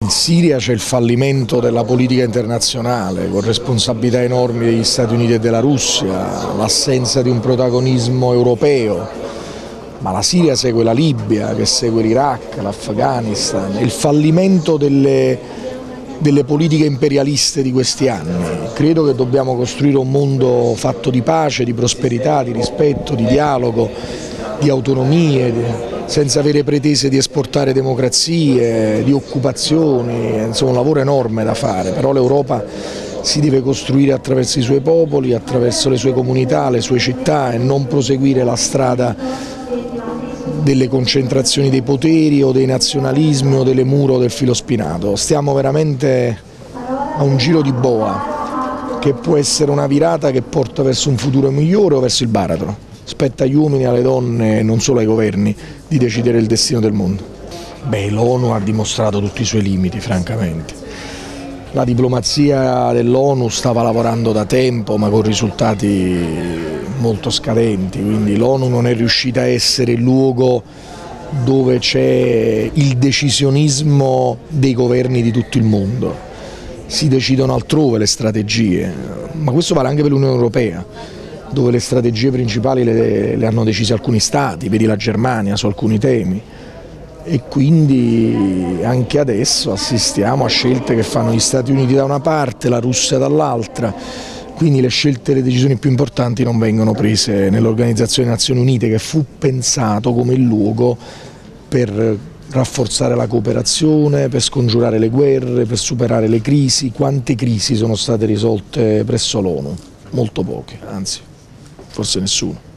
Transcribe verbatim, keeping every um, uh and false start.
In Siria c'è il fallimento della politica internazionale, con responsabilità enormi degli Stati Uniti e della Russia, l'assenza di un protagonismo europeo, ma la Siria segue la Libia, che segue l'Iraq, l'Afghanistan, il fallimento delle, delle politiche imperialiste di questi anni. Credo che dobbiamo costruire un mondo fatto di pace, di prosperità, di rispetto, di dialogo, di autonomie, senza avere pretese di esportare democrazie, di occupazioni, insomma un lavoro enorme da fare, però l'Europa si deve costruire attraverso i suoi popoli, attraverso le sue comunità, le sue città e non proseguire la strada delle concentrazioni dei poteri o dei nazionalismi o delle mura o del filo spinato. Stiamo veramente a un giro di boa che può essere una virata che porta verso un futuro migliore o verso il baratro. Spetta agli uomini, alle donne e non solo ai governi di decidere il destino del mondo. Beh, l'ONU ha dimostrato tutti i suoi limiti, francamente. La diplomazia dell'ONU stava lavorando da tempo, ma con risultati molto scadenti, quindi l'ONU non è riuscita a essere il luogo dove c'è il decisionismo dei governi di tutto il mondo. Si decidono altrove le strategie, ma questo vale anche per l'Unione Europea, dove le strategie principali le, le hanno decise alcuni stati, vedi la Germania su alcuni temi, e quindi anche adesso assistiamo a scelte che fanno gli Stati Uniti da una parte, la Russia dall'altra, quindi le scelte e le decisioni più importanti non vengono prese nell'Organizzazione delle Nazioni Unite, che fu pensato come il luogo per rafforzare la cooperazione, per scongiurare le guerre, per superare le crisi. Quante crisi sono state risolte presso l'ONU? Molto poche, anzi forse nessuno.